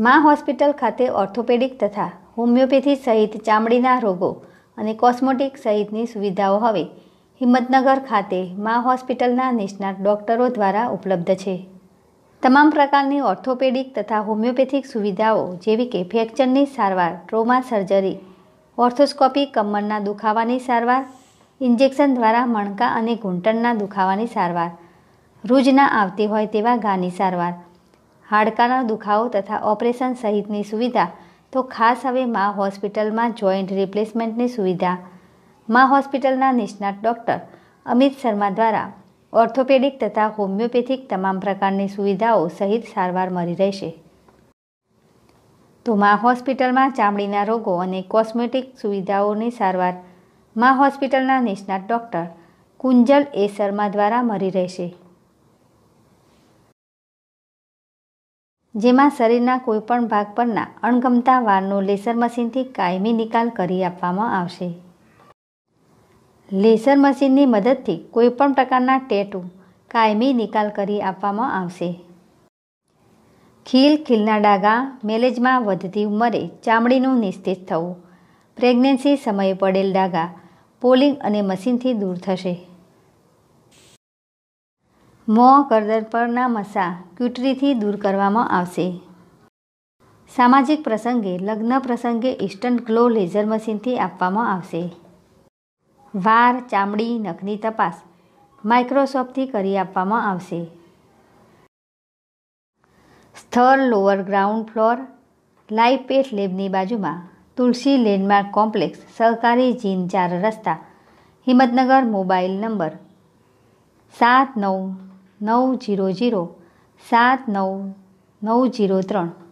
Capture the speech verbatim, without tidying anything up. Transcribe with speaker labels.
Speaker 1: મા હોસ્પિટલ ખાતે ઓર્થોપેડિક તથા હોમિયોપેથી સહિત ચામડીના રોગો અને કોસ્મેટિક સહિતની સુવિધાઓ હવે હિંમતનગર ખાતે મા હોસ્પિટલના નિષ્ણાત ડૉક્ટરો દ્વારા ઉપલબ્ધ છે. તમામ પ્રકારની ઓર્થોપેડિક તથા હોમિયોપેથિક સુવિધાઓ જેવી કે ફ્રેક્ચરની સારવાર, ટ્રોમા સર્જરી, ઓર્થોસ્કોપી, કમરના દુખાવાની સારવાર, ઇન્જેક્શન દ્વારા મણકા અને ઘૂંટણના દુખાવાની સારવાર, રૂજ ના આવતી હોય તેવા ઘાની સારવાર, હાડકાનો દુખાવો તથા ઓપરેશન સહિતની સુવિધા તો ખાસ હવે મા હોસ્પિટલમાં જોઈન્ટ રિપ્લેસમેન્ટની સુવિધા મા હોસ્પિટલના નિષ્ણાત ડૉક્ટર અમિત શર્મા દ્વારા ઓર્થોપેડિક તથા હોમિયોપેથિક તમામ પ્રકારની સુવિધાઓ સહિત સારવાર મળી રહેશે. તો મા હોસ્પિટલમાં ચામડીના રોગો અને કોસ્મેટિક સુવિધાઓની સારવાર મા હોસ્પિટલના નિષ્ણાત ડૉક્ટર કુંજલ એ શર્મા દ્વારા મળી રહેશે, જેમાં શરીરના કોઈપણ ભાગ પરના અણગમતા વાળનો લેસર મશીનથી કાયમી નિકાલ કરી આપવામાં આવશે. લેસર મશીનની મદદથી કોઈપણ પ્રકારના ટેટુ કાયમી નિકાલ કરી આપવામાં આવશે. ખીલ, ખીલના ડાઘા, મેલેજમાં વધતી ઉંમરે ચામડીનું નિસ્તેજ થવું, પ્રેગ્નન્સી સમયે પડેલ ડાઘા પોલિંગ અને મશીનથી દૂર થશે. મોં, ગરદન પરના મસા ક્યુટરીથી દૂર કરવામાં આવશે. સામાજિક પ્રસંગે, લગ્ન પ્રસંગે ઇન્સ્ટન્ટ ગ્લો લેઝર મશીનથી આપવામાં આવશે. વાળ, ચામડી, નખની તપાસ માઇક્રોસ્કોપથી કરી આપવામાં આવશે. સ્થળ lower ground floor, live path લેબની બાજુમાં, તુલસી લેન્ડમાર્ક કોમ્પ્લેક્સ, સહકારી જીન ચાર રસ્તા, હિંમતનગર. મોબાઈલ નંબર સાત નવ નવ જીરો જીરો સાત નવ નવ જીરો ત્રણ.